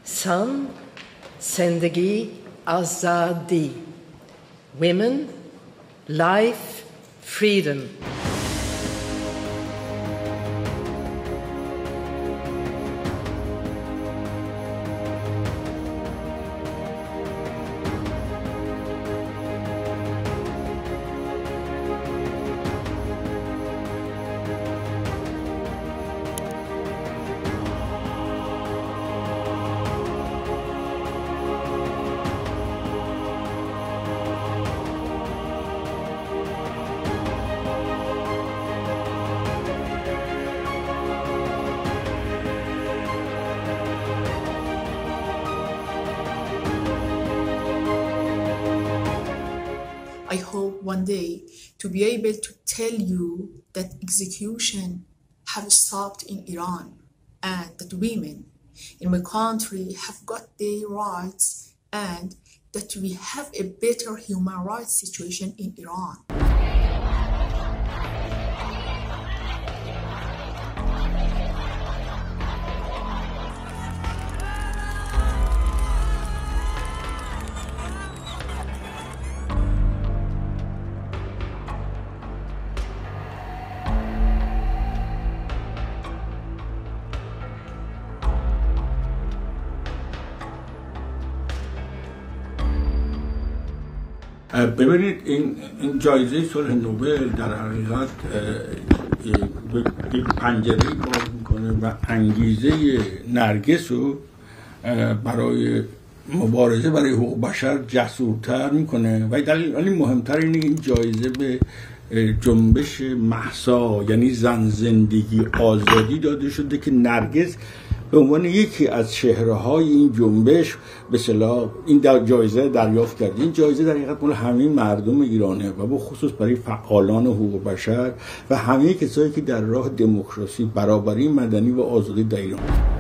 Sun, Zendagi, Azadi. Women, life, freedom. I hope one day to be able to tell you that execution have stopped in Iran and that women in my country have got their rights and that we have a better human rights situation in Iran. ببینید این جایزه صلح نوبل در حقیقت یک پنجره‌ای باز میکنه و انگیزه نرگس رو برای مبارزه برای حقوق بشر جسورتر میکنه و دلیل مهمتر اینه این جایزه به جنبش مهسا یعنی زن زندگی آزادی داده شده که نرگس به عنوان یکی از چهره‌های این جنبش به اصطلاح این جایزه دریافت کرد. این جایزه در حقیقت مال همه مردم ایرانه و به خصوص برای فعالان حقوق بشر و همه کسایی که در راه دموکراسی، برابری مدنی و آزادی در ایران